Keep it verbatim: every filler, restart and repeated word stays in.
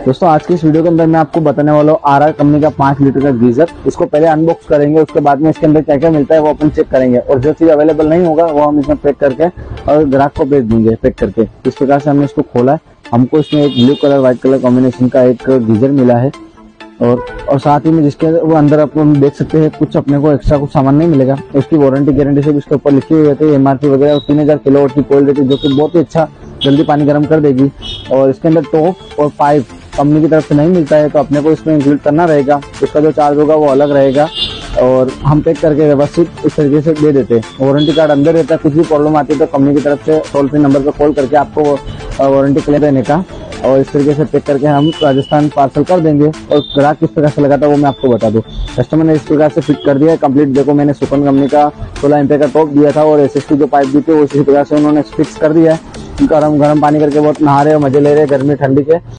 दोस्तों आज की इस वीडियो के अंदर मैं आपको बताने वाला हूँ आर आर कंपनी का पांच लीटर का गीजर। इसको पहले अनबॉक्स करेंगे, उसके बाद में इसके अंदर क्या क्या मिलता है वो अपन चेक करेंगे, और जो चीज अवेलेबल नहीं होगा वो हम इसमें पैक करके और ग्राहक को भेज देंगे पैक करके। इस प्रकार से हमने इसको खोला है। हमको इसमें एक blue colour white colour combination का एक गीजर मिला है, और और साथ ही में जिसके वो अंदर अपन देख सकते हैं कुछ अपने को एक्स्ट्रा कुछ सामान नहीं मिलेगा। उसकी वारंटी गारंटी सब इसके ऊपर लिखी हुई रहती है, एमआरपी वगैरह। तीन हजार किलो की कोयल रहती है जो कि बहुत ही अच्छा जल्दी पानी गर्म कर देगी। और इसके अंदर टॉप और पाइप कंपनी की तरफ से नहीं मिलता है, तो अपने को इसमें इंक्लूड करना रहेगा। उसका जो चार्ज होगा वो अलग रहेगा, और हम पैक करके व्यवस्थित इस तरीके से दे देते हैं। वारंटी कार्ड अंदर रहता है, कुछ भी प्रॉब्लम आती है तो कंपनी की तरफ से टोल फ्री नंबर पर कॉल करके आपको वारंटी क्लेम देने का, और इस तरीके से पैक करके हम राजस्थान पार्सल कर देंगे। और ग्राहक किस प्रकार से लगा था वो मैं आपको बता दूं। कस्टमर ने इस प्रकार से फिट कर दिया है कंप्लीट। देखो मैंने सुपन कंपनी का सोलह एम्पियर का टॉप दिया था, और एसएसटी जो पाइप दी थी वो इसी प्रकार से उन्होंने फिक्स कर दिया है। गरम गरम पानी करके बहुत नहा रहे और मजे ले रहे हैं गर्मी ठंडी के।